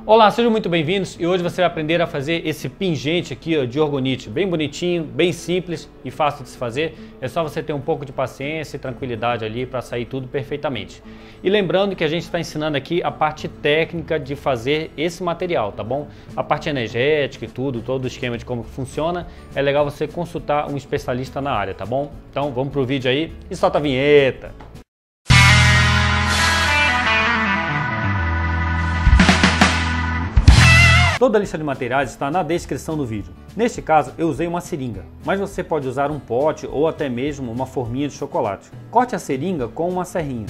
Olá, sejam muito bem-vindos e hoje você vai aprender a fazer esse pingente aqui ó, de orgonite, bem bonitinho, bem simples e fácil de se fazer. É só você ter um pouco de paciência e tranquilidade ali para sair tudo perfeitamente. E lembrando que a gente está ensinando aqui a parte técnica de fazer esse material, tá bom? A parte energética e tudo, todo o esquema de como funciona, é legal você consultar um especialista na área, tá bom? Então vamos pro vídeo aí e solta a vinheta! Toda a lista de materiais está na descrição do vídeo. Neste caso, eu usei uma seringa, mas você pode usar um pote ou até mesmo uma forminha de chocolate. Corte a seringa com uma serrinha.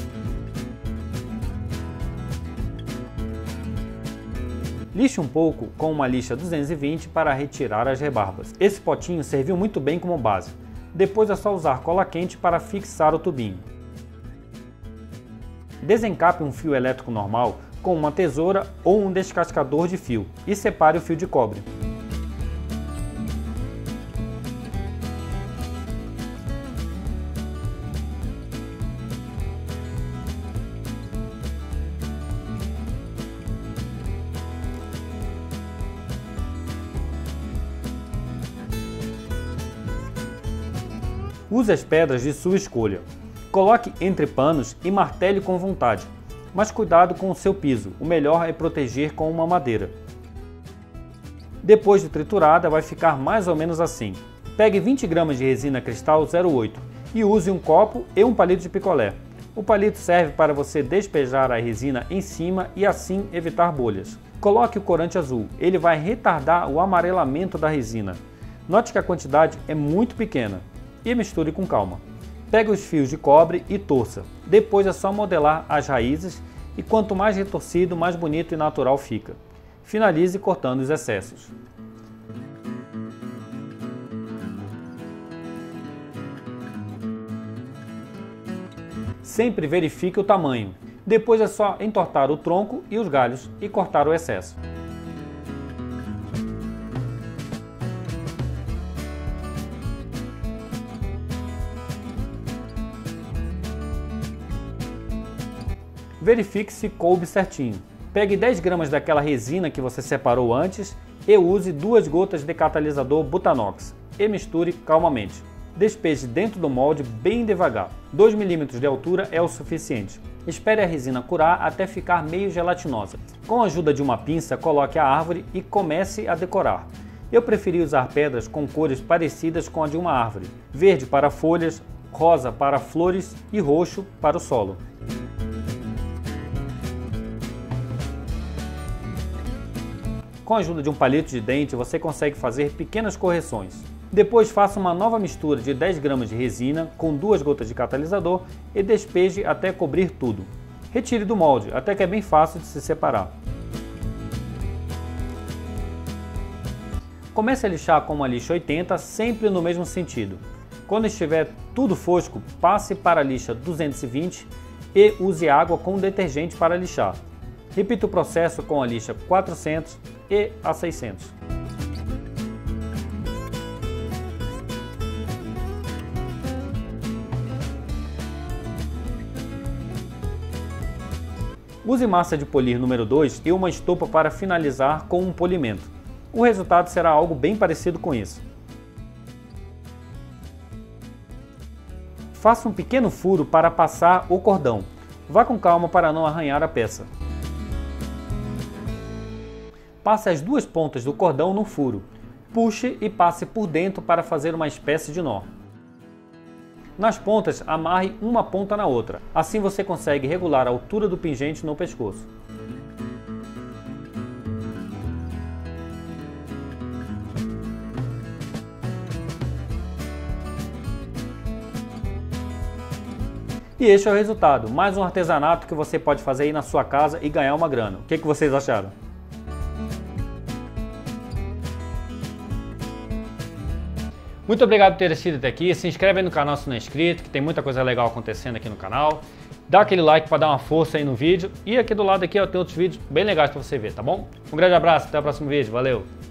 Lixe um pouco com uma lixa 220 para retirar as rebarbas. Esse potinho serviu muito bem como base. Depois é só usar cola quente para fixar o tubinho. Desencape um fio elétrico normal com uma tesoura ou um descascador de fio e separe o fio de cobre. Use as pedras de sua escolha. Coloque entre panos e martele com vontade. Mas cuidado com o seu piso, o melhor é proteger com uma madeira. Depois de triturada vai ficar mais ou menos assim. Pegue 20 gramas de resina cristal 08 e use um copo e um palito de picolé. O palito serve para você despejar a resina em cima e assim evitar bolhas. Coloque o corante azul, ele vai retardar o amarelamento da resina. Note que a quantidade é muito pequena e misture com calma. Pegue os fios de cobre e torça. Depois é só modelar as raízes e quanto mais retorcido, mais bonito e natural fica. Finalize cortando os excessos. Sempre verifique o tamanho. Depois é só entortar o tronco e os galhos e cortar o excesso. Verifique se coube certinho. Pegue 10 gramas daquela resina que você separou antes e use 2 gotas de catalisador Butanox e misture calmamente. Despeje dentro do molde bem devagar. 2 mm de altura é o suficiente. Espere a resina curar até ficar meio gelatinosa. Com a ajuda de uma pinça, coloque a árvore e comece a decorar. Eu preferi usar pedras com cores parecidas com a de uma árvore. Verde para folhas, rosa para flores e roxo para o solo. Com a ajuda de um palito de dente, você consegue fazer pequenas correções. Depois faça uma nova mistura de 10 gramas de resina com 2 gotas de catalisador e despeje até cobrir tudo. Retire do molde, até que é bem fácil de se separar. Comece a lixar com uma lixa 80, sempre no mesmo sentido. Quando estiver tudo fosco, passe para a lixa 220 e use água com detergente para lixar. Repita o processo com a lixa 400 e a 600. Use massa de polir número 2 e uma estopa para finalizar com um polimento. O resultado será algo bem parecido com isso. Faça um pequeno furo para passar o cordão. Vá com calma para não arranhar a peça. Passe as 2 pontas do cordão no furo. Puxe e passe por dentro para fazer uma espécie de nó. Nas pontas, amarre uma ponta na outra. Assim você consegue regular a altura do pingente no pescoço. E este é o resultado. Mais um artesanato que você pode fazer aí na sua casa e ganhar uma grana. O que vocês acharam? Muito obrigado por ter assistido até aqui. Se inscreve aí no canal se não é inscrito, que tem muita coisa legal acontecendo aqui no canal. Dá aquele like para dar uma força aí no vídeo. E aqui do lado aqui ó, tem outros vídeos bem legais para você ver, tá bom? Um grande abraço, até o próximo vídeo. Valeu!